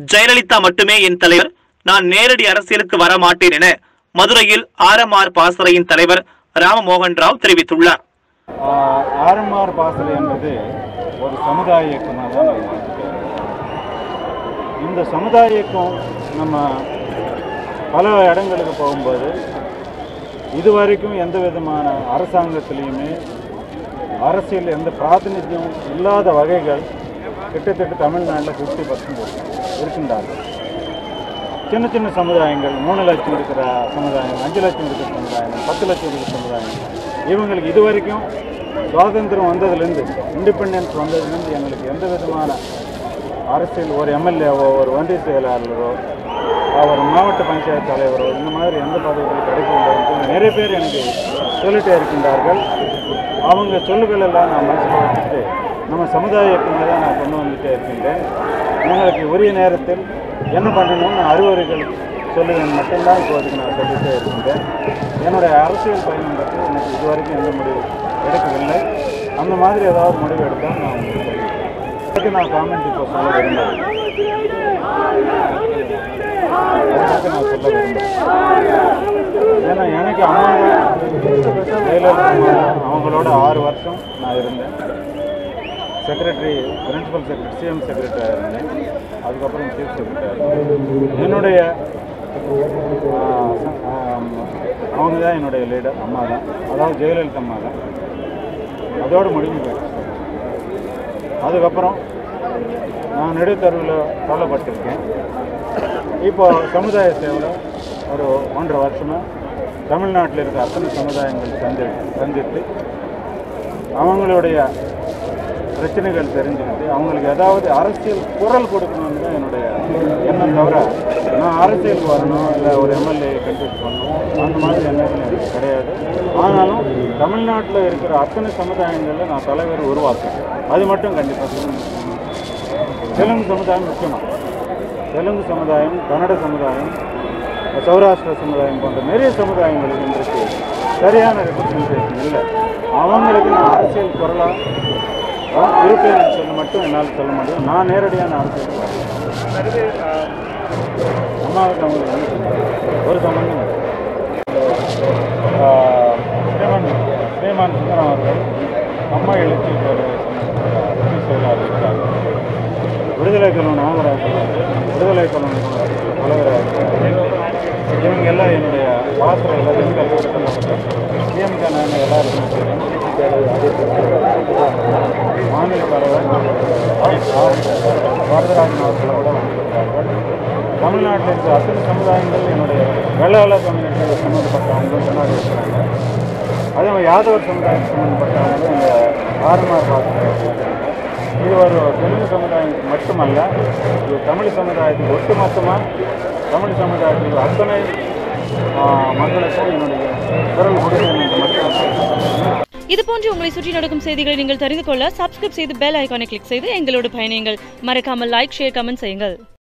ஜெயலலிதா மட்டுமே என் தலைவர், நான் நேரடி அரசியலுக்கு வர மாட்டேன் என மதுரையில் RMR பாசறையின் தலைவர் ராமமோகன் ராவ் தெரிவித்துள்ளார். RMR பாசறை என்பது ஒரு சமுதாய இயக்கமாக தான் இந்த சமுதாய இயக்கம் நம்ம பல இடங்களுக்கு போகும்போது இதுவரைக்கும் எந்த விதமான அரசாங்கத்திலையுமே அரசியல் எந்த பிராதிநித்தியம் இல்லாத வகைகள் கிட்டத்தட்ட தமிழ்நாட்டில் 50% இருக்கின்றார்கள். சின்ன சின்ன சமுதாயங்கள் 3 லட்சம் இருக்கிற சமுதாயம், 5 லட்சம் இருக்கிற சமுதாயம், 10 லட்சம் இருக்கிற சமுதாயம், இவங்களுக்கு இது வரைக்கும் சுதந்திரம் வந்ததுலேருந்து, இண்டிபெண்டன்ஸ் வந்ததுலேருந்து எங்களுக்கு எந்த விதமான அரசியல் ஒரு MLAவோ ஒரு ஒன்றிய செயலாளரோ ஒரு மாவட்ட பஞ்சாயத்து தலைவரோ இந்த மாதிரி எந்த பதவிகளும் கிடைக்கவில்லை. நிறைய பேர் எனக்கு சொல்லிட்டே இருக்கின்றார்கள். அவங்க சொல்லுகளெல்லாம் நான் மனசில் வச்சுட்டு நம்ம சமுதாய இயக்கங்களை தான் நான் கொண்டு வந்துகிட்டே இருக்கின்றேன். உங்களுக்கு உரிய நேரத்தில் என்ன பண்ணணும்னு அறிவுரைகள் சொல்லுவேன் மட்டும்தான் இப்போதைக்கு நான் சொல்லிகிட்டே இருக்கின்றேன். என்னுடைய அரசியல் பயணம் பற்றி எனக்கு இதுவரைக்கும் எந்த முடிவு எடுக்கவில்லை. அந்த மாதிரி ஏதாவது முடிவு எடுத்தால் நான் உங்களுக்கு நான் காமெண்ட் இப்போ சொல்ல விரும்புகிறேன். அதுக்கு நான் சொல்ல விரும்புகிறேன். ஏன்னா எனக்கு அம்மா ஜெயலலிதா அவங்களோட 6 வருஷம் நான் இருந்தேன். செக்ரட்டரி, பிரின்சிபல் செக்ரட்டரி, CM செக்ரட்டரியாக இருந்தேன். அதுக்கப்புறம் சீஃப் செக்ரட்டரி. என்னுடைய அவங்க தான் என்னுடைய லீடர், அம்மா தான், அதாவது ஜெயலலிதா அம்மா தான். அதோடு முடிஞ்சு போயிடுச்சு. அதுக்கப்புறம் நான் நெடுத்தருவில் தள்ளப்பட்டிருக்கேன். இப்போ சமுதாய சேவையில் ஒரு 1.5 வருஷமாக தமிழ்நாட்டில் இருக்க அத்தனை சமுதாயங்கள் சந்தித்து அவங்களுடைய பிரச்சனைகள் தெரிஞ்சுக்கிட்டு அவங்களுக்கு ஏதாவது அரசியல் குரல் கொடுக்கணும்னு தான் என்னுடைய எண்ணம். தவிர நான் அரசியலுக்கு வரணும் இல்லை ஒரு MLA கன்சல்ட் பண்ணணும் அந்த மாதிரி எண்ணங்கள் எனக்கு கிடையாது. ஆனாலும் தமிழ்நாட்டில் இருக்கிற அத்தனை சமுதாயங்களில் நான் தலைவர் உருவாக்குறேன். அது மட்டும் கண்டிப்பாக தெலுங்கு சமுதாயம் முக்கியமாக, தெலுங்கு சமுதாயம், கன்னட சமுதாயம், சௌராஷ்டிர சமுதாயம் போன்ற நிறைய சமுதாயங்களுக்கு இன்றைக்கு சரியான ரெப்ரசன்டேஷன் இல்லை. அவங்களுக்கு நான் அரசியல் குரலாக இருப்பேன் சொல்ல மட்டும் என்னால் சொல்ல முடியும். நான் நேரடியான அரசியல் அம்மாவுக்கு அவங்களுக்கு ஒரு சம்பந்தம் இல்லை. ஸ்ரீமான் சுந்தரம் அவர்கள் அம்மா எழுச்சி செயலாளர் இருக்கிறார்கள். விடுதலை கல்லூரி நாகராஜ் விடுதலை கல்லூரி தலைவராக இருக்கிறார்கள். இவங்க எல்லாம் என்னுடைய பாசறை CM நான் எல்லாருக்கும் மாநில தலைவர் வரதராஜன் அவர்களோட வந்திருக்கிறார்கள். தமிழ்நாட்டில் இருக்கிற அத்தனை சமுதாயங்கள் என்னுடைய வெள்ளாள கம்யூனிட்டியில் சம்மந்தப்பட்டவங்க முன்னாடி இருக்கிறாங்க. அதே மாதிரி யாதவர் சமுதாயம் சம்மந்தப்பட்டவங்க இந்த RMR பாசறை. இது ஒரு தெலுங்கு சமுதாயத்துக்கு மட்டுமல்ல, இது தமிழ் சமுதாயத்துக்கு ஒட்டுமொத்தமாக தமிழ் சமுதாயத்துக்கு அத்தனை மக்களுக்கும் என்னுடைய குரல் கொடுக்கணும் என்று மட்டும். இதுபோன்று உங்களை சுற்றி நடக்கும் செய்திகளை நீங்கள் தெரிந்து கொள்ள சப்ஸ்கிரைப் செய்து பெல் ஐகானை கிளிக் செய்து எங்களோடு பயணியுங்கள். மறக்காமல் லைக், ஷேர், கமெண்ட் செய்யுங்கள்.